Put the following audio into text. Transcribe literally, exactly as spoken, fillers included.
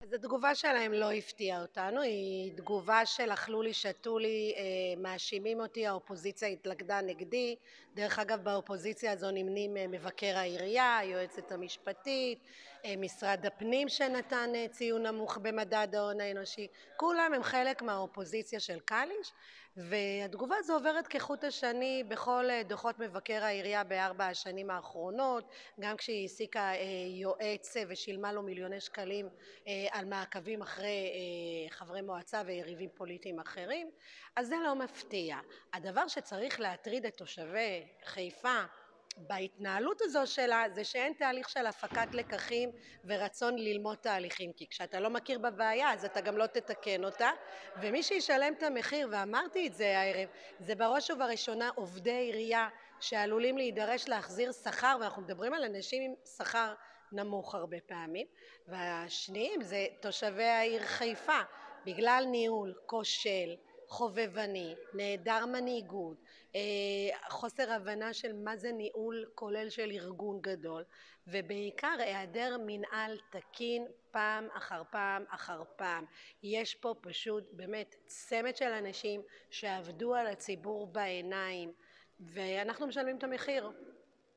אז התגובה שלהם לא הפתיעה אותנו, היא תגובה של אכלו לי שתו לי, אה, מאשימים אותי, האופוזיציה התלכדה נגדי. דרך אגב, באופוזיציה הזו נמנים אה, מבקר העירייה, היועצת המשפטית, אה, משרד הפנים שנתן אה, ציון נמוך במדד ההון האנושי, כולם הם חלק מהאופוזיציה של קליש, והתגובה הזו עוברת כחוט השני בכל אה, דוחות מבקר העירייה בארבע השנים האחרונות, גם כשהיא העסיקה אה, יועץ אה, ושילמה לו מיליוני שקלים אה, על מעקבים אחרי אה, חברי מועצה ויריבים פוליטיים אחרים. אז זה לא מפתיע. הדבר שצריך להטריד את תושבי חיפה בהתנהלות הזו שלה זה שאין תהליך של הפקת לקחים ורצון ללמוד תהליכים, כי כשאתה לא מכיר בבעיה אז אתה גם לא תתקן אותה, ומי שישלם את המחיר, ואמרתי את זה הערב, זה בראש ובראשונה עובדי עירייה שעלולים להידרש להחזיר שכר, ואנחנו מדברים על אנשים עם שכר נמוך הרבה פעמים, והשניים זה תושבי העיר חיפה, בגלל ניהול כושל, חובבני, נעדר מנהיגות, חוסר הבנה של מה זה ניהול כולל של ארגון גדול, ובעיקר היעדר מנהל תקין פעם אחר פעם אחר פעם. יש פה פשוט באמת צמד של אנשים שעבדו על הציבור בעיניים, ואנחנו משלמים את המחיר.